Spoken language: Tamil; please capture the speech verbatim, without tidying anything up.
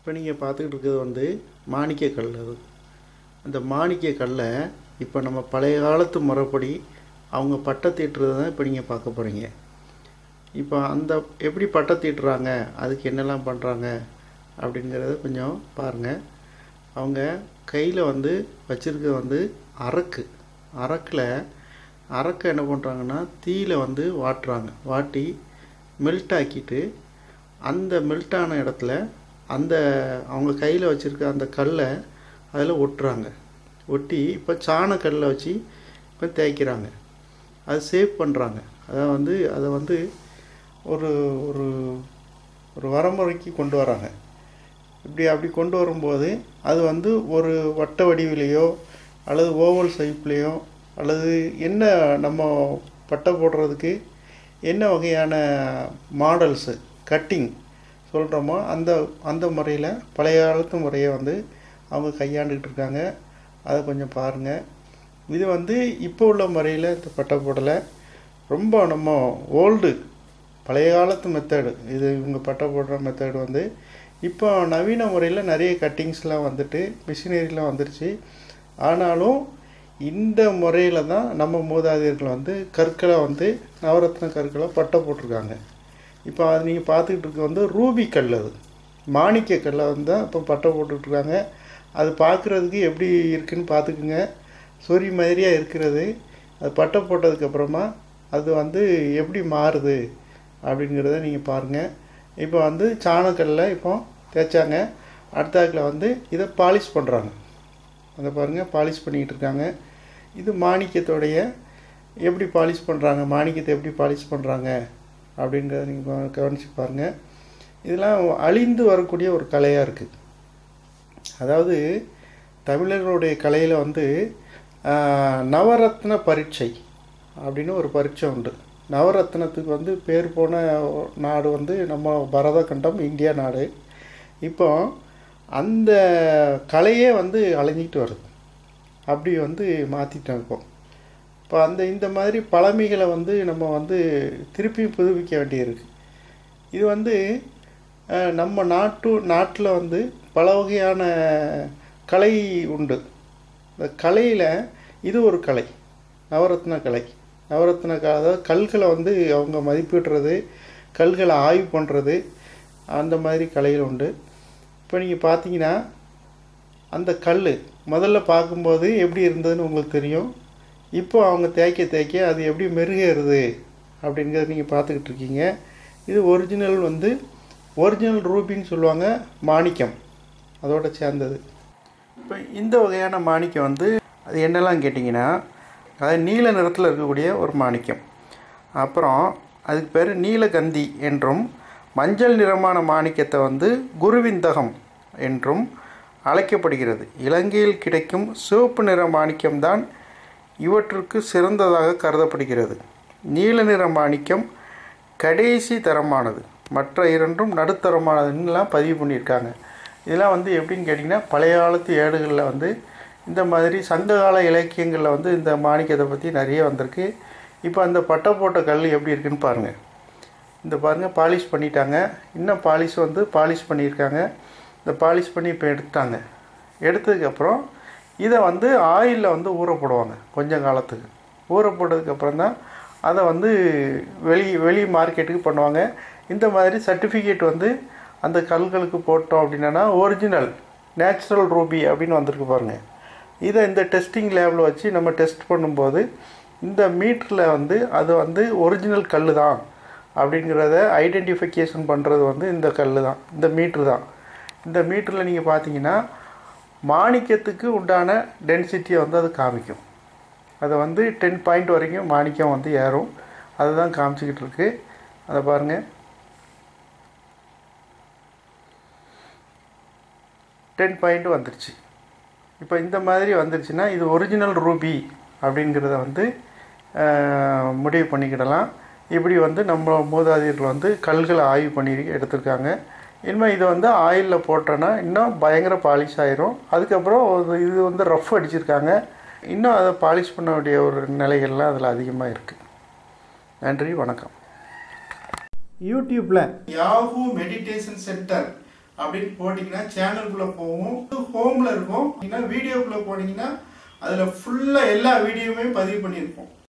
இப்போ நீங்கள் பார்த்துக்கிட்டு இருக்கிறது வந்து மாணிக்க கல். அது அந்த மாணிக்க கல்லை இப்போ நம்ம பழைய காலத்து முறைப்படி அவங்க பட்டை தீட்டுறது தான் இப்போ நீங்கள் பார்க்க போகிறீங்க. இப்போ அந்த எப்படி பட்டை தீட்டுறாங்க, அதுக்கு என்னெல்லாம் பண்ணுறாங்க அப்படிங்கிறத கொஞ்சம் பாருங்கள். அவங்க கையில் வந்து வச்சுருக்க வந்து அரக்கு அரக்கில் அரக்கை என்ன பண்ணுறாங்கன்னா தீயில் வந்து வாட்டுறாங்க. வாட்டி மெல்ட் ஆக்கிட்டு அந்த மெல்ட்டான இடத்துல அந்த அவங்க கையில் வச்சுருக்க அந்த கல்லை அதில் ஒட்டுறாங்க. ஒட்டி இப்போ சாணக்கல்லை வச்சு இப்போ தேய்க்கிறாங்க. அது சேவ் பண்ணுறாங்க. அதை வந்து அதை வந்து ஒரு ஒரு ஒரு வரமுறைக்கு கொண்டு வராங்க. இப்படி அப்படி கொண்டு வரும்போது அது வந்து ஒரு வட்ட வடிவிலையோ அல்லது ஓவல் ஷேப்லேயோ அல்லது என்ன நம்ம பட்டை போடுறதுக்கு என்ன வகையான மாடல்ஸு கட்டிங் சொல்கிறோமோ அந்த அந்த முறையில் பழைய காலத்து முறையை வந்து அவங்க கையாண்டுக்கிட்டு இருக்காங்க. அதை கொஞ்சம் பாருங்கள். இது வந்து இப்போ உள்ள முறையில் இந்த பட்டை போடலை, ரொம்ப நம்ம ஓல்டு பழைய காலத்து மெத்தடு. இது இவங்க பட்டை போடுற மெத்தடு வந்து இப்போ நவீன முறையில் நிறைய கட்டிங்ஸ்லாம் வந்துட்டு மிஷினரிலாம் வந்துருச்சு. ஆனாலும் இந்த முறையில் தான் நம்ம மூதாதையர்கள் வந்து கற்களை வந்து நவரத்ன கற்களை பட்டை போட்டிருக்காங்க. இப்போ அது நீங்கள் பார்த்துக்கிட்டு இருக்க வந்து ரூபி கல், அது மாணிக்க கல்லை வந்து தான் இப்போ பட்டை போட்டுட்ருக்காங்க. அது பார்க்குறதுக்கு எப்படி இருக்குதுன்னு பார்த்துக்குங்க. சொறி மாதிரியாக இருக்கிறது அது பட்டை போட்டதுக்கப்புறமா அது வந்து எப்படி மாறுது அப்படிங்கிறத நீங்கள் பாருங்கள். இப்போ வந்து சாணக்கல்லை இப்போ தேய்ச்சாங்க. அடுத்தாக்கில் வந்து இதை பாலிஷ் பண்ணுறாங்க. அதை பாருங்கள், பாலிஷ் பண்ணிக்கிட்டு இருக்காங்க. இது மாணிக்கத்தோடைய எப்படி பாலிஷ் பண்ணுறாங்க, மாணிக்கத்தை எப்படி பாலிஷ் பண்ணுறாங்க அப்படிங்கிறத நீங்கள் கவனித்து பாருங்கள். இதெல்லாம் அழிந்து வரக்கூடிய ஒரு கலையாக இருக்குது. அதாவது தமிழர்களுடைய கலையில் வந்து நவரத்ன பரீட்சை அப்படின்னு ஒரு பரீட்சை உண்டு. நவரத்னத்துக்கு வந்து பேர் போன நாடு வந்து நம்ம பரதகண்டம், இந்தியா நாடு. இப்போ அந்த கலையே வந்து அழிஞ்சிக்கிட்டு வருது. அப்படி வந்து மாற்றிட்டோம். இப்போ இப்போ அந்த இந்த மாதிரி பழமைகளை வந்து நம்ம வந்து திருப்பி புதுப்பிக்க வேண்டியிருக்கு. இது வந்து நம்ம நாட்டு நாட்டில் வந்து பல வகையான கலை உண்டு. இந்த கலையில் இது ஒரு கலை, நவரத்ன கலை. நவரத்ன க அதாவது கல்களை வந்து அவங்க மதிப்பிடுறது, கல்களை ஆய்வு பண்ணுறது, அந்த மாதிரி கலைகள் உண்டு. இப்போ நீங்கள் பார்த்தீங்கன்னா அந்த கல் முதல்ல பார்க்கும்போது எப்படி இருந்ததுன்னு உங்களுக்கு தெரியும். இப்போ அவங்க தேய்க்க தேய்க்க அது எப்படி மெருகேறுது அப்படிங்கிறத நீங்கள் பார்த்துக்கிட்டு இருக்கீங்க. இது ஒரிஜினல் வந்து ஒரிஜினல் ரூபின்னு சொல்லுவாங்க, மாணிக்கம் அதோட சேர்ந்தது. இப்போ இந்த வகையான மாணிக்கம் வந்து அது என்னெல்லாம் கேட்டிங்கன்னா, அதாவது நீல நிறத்தில் இருக்கக்கூடிய ஒரு மாணிக்கம். அப்புறம் அதுக்கு பேர் நீலகந்தி என்றும், மஞ்சள் நிறமான மாணிக்கத்தை வந்து குருவிந்தகம் என்றும் அழைக்கப்படுகிறது. இலங்கையில் கிடைக்கும் சிவப்பு நிற மாணிக்கம்தான் இவற்றுக்கு சிறந்ததாக கருதப்படுகிறது. நீல நிற மாணிக்கம் கடைசி தரமானது, மற்ற இரண்டும் நடுத்தரமானதுன்னெலாம் பதிவு பண்ணியிருக்காங்க. இதெல்லாம் வந்து எப்படின்னு கேட்டிங்கன்னா, பழைய காலத்து ஏடுகளில் வந்து இந்த மாதிரி சங்ககால இலக்கியங்களில் வந்து இந்த மாணிக்கத்தை பற்றி நிறைய வந்திருக்கு. இப்போ அந்த பட்டை போட்ட கல் எப்படி இருக்குதுன்னு பாருங்கள். இந்த பாருங்கள், பாலிஷ் பண்ணிட்டாங்க. இன்னும் பாலிஷ் வந்து பாலிஷ் பண்ணியிருக்காங்க. இந்த பாலிஷ் பண்ணி இப்போ எடுத்துட்டாங்க. எடுத்ததுக்கப்புறம் இதை வந்து ஆயிலில் வந்து ஊற போடுவாங்க கொஞ்சம் காலத்துக்கு. ஊற போட்டதுக்கப்புறம் தான் அதை வந்து வெளி வெளி மார்க்கெட்டுக்கு பண்ணுவாங்க. இந்த மாதிரி சர்டிஃபிகேட் வந்து அந்த கல்களுக்கு போட்டோம் அப்படின்னா ஒரிஜினல் நேச்சுரல் ரூபி அப்படின்னு வந்திருக்கு பாருங்கள். இதை இந்த டெஸ்டிங் லேபில் வச்சு நம்ம டெஸ்ட் பண்ணும்போது இந்த மீட்டரில் வந்து அது வந்து ஒரிஜினல் கல் தான் அப்படிங்கிறத ஐடென்டிஃபிகேஷன் பண்ணுறது வந்து இந்த கல் தான், இந்த மீட்ரு தான். இந்த மீட்டரில் நீங்கள் பார்த்தீங்கன்னா மாணிக்கத்துக்கு உண்டான டென்சிட்டியை வந்து அது காமிக்கும். அதை வந்து டென் பாயிண்ட் வரைக்கும் மாணிக்கம் வந்து ஏறும். அதுதான் காமிச்சிக்கிட்டு இருக்கு. அதை பாருங்கள், டென் பாயிண்ட் வந்துருச்சு. இப்போ இந்த மாதிரி வந்துருச்சுன்னா இது ஒரிஜினல் ரூபி அப்படிங்கிறத வந்து முடிவு பண்ணிக்கிடலாம். இப்படி வந்து நம்ம மூதாதையர்கள் வந்து கல்களை ஆய்வு பண்ணி எடுத்திருக்காங்க. இனிமேல் இதை வந்து ஆயிலில் போட்டோன்னா இன்னும் பயங்கர பாலிஷ் ஆயிரும். அதுக்கப்புறம் இது வந்து ரஃப் அடிச்சிருக்காங்க. இன்னும் அதை பாலிஷ் பண்ண வேண்டிய ஒரு நிலைகள்லாம் அதில் அதிகமாக இருக்குது. நன்றி, வணக்கம். யூடியூப்பில் யாஹூ மெடிடேஷன் சென்டர் அப்படின்னு போட்டிங்கன்னா சேனலுக்குள்ளே போகும். ஹோமில் இருக்கும். வீடியோக்குள்ளே போனீங்கன்னா அதில் ஃபுல்லாக எல்லா வீடியோவுமே பதிவு பண்ணியிருப்போம்.